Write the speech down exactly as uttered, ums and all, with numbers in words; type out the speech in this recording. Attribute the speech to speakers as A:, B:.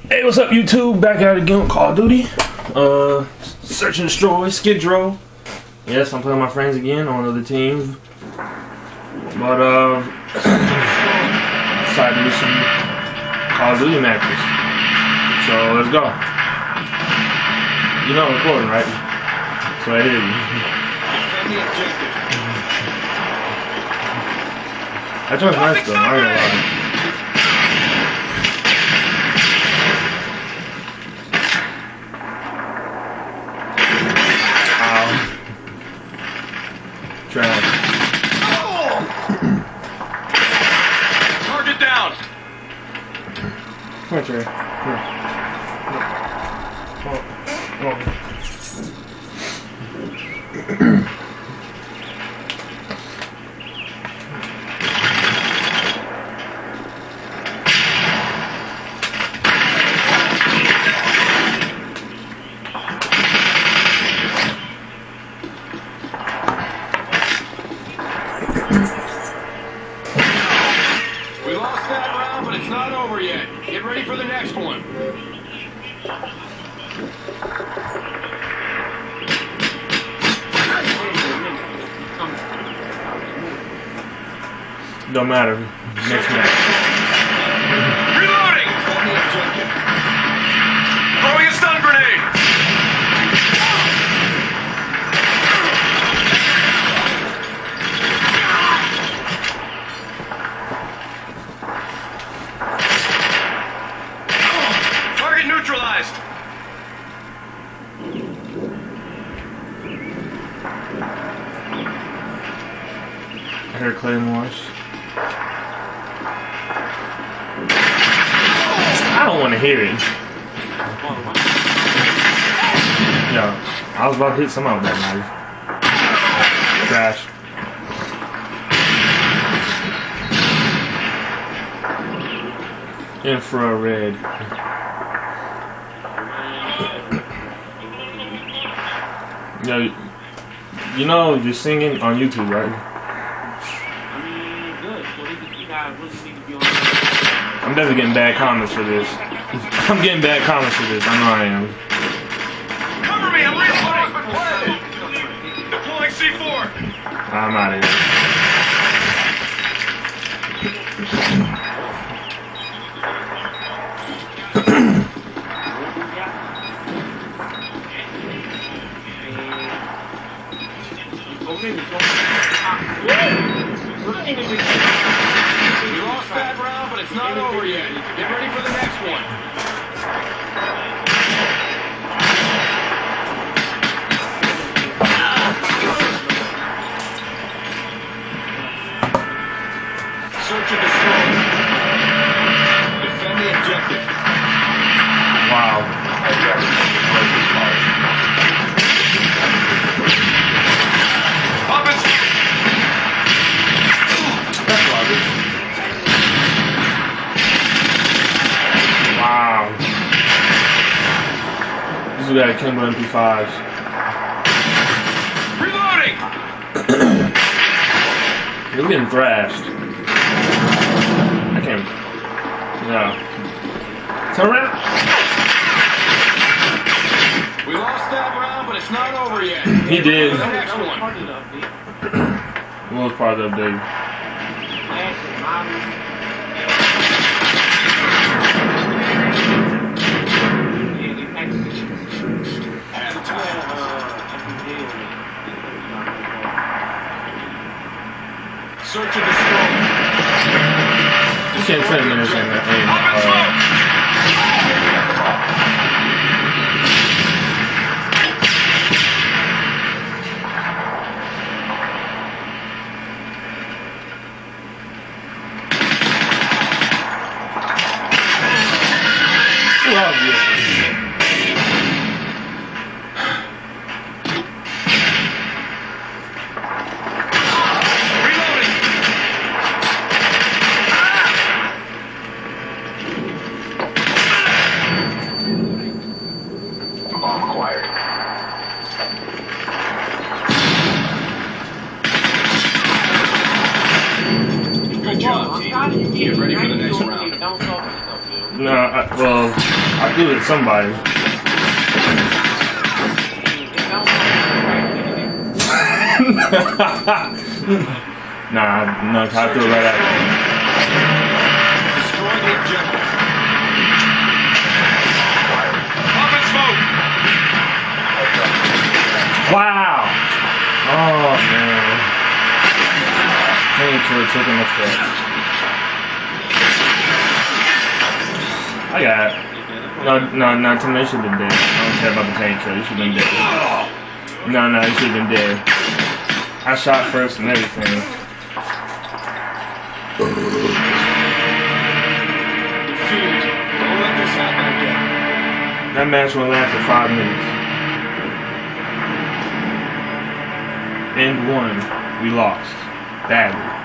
A: Hey, what's up, YouTube? Back at it again with Call of Duty. Uh, Search and Destroy, Skid Row. Yes, I'm playing with my friends again on other teams. But, uh, decided to do some Call of Duty matches. So, let's go. You know I'm recording, right? So I hear you. That joint's nice though, I'm not gonna lie. Trash.
B: Target down.
A: Come on, Trey. Come on. Come on. Come on.
B: We lost that round, but it's not over yet. Get ready for the next one.
A: Don't matter. Next match.
B: Reloading! Throwing a stun grenade! Target neutralized!
A: I hear claymores. I don't want to hear it. Yo, I was about to hit some out of that knife. Trash. Infrared. Yo, you know you're singing on YouTube, right? I'm definitely getting bad comments for this. I'm getting bad comments for this. I know I am.
B: Cover me, I'm reloading! Deploying C four!
A: I'm out of here.
B: We lost that round, but it's not over yet. Get ready for the next one. Search and destroy. Defend the objective.
A: Wow.
B: Up and
A: That's lovely. Wow. This is got Cod M W two Sd.
B: reloading!
A: You're getting thrashed. I can't. No. Turn around.
B: We lost that round, but it's not over yet.
A: He did.
B: For the next one.
A: What was part of the update?
B: Search and destroy.
A: You can't tell me anything that ain't.
B: Up and smoke!
A: Love you.
B: Reloading! Bomb acquired. Good job, team. Get ready for the next round.
A: No, I, well, I threw it at somebody. Nah, no, I threw it right at him.
B: Destroy the objective. Pop and smoke.
A: Wow! Oh man. Painkiller taking effect. I got it. No, no, no, Tim, they should have been dead. I don't care about the painkiller, you should have been dead. No, no, you should have been dead. I shot first and everything.
B: Defeated. Don't let this happen again.
A: That match went last for five minutes. And one, we lost. Badly.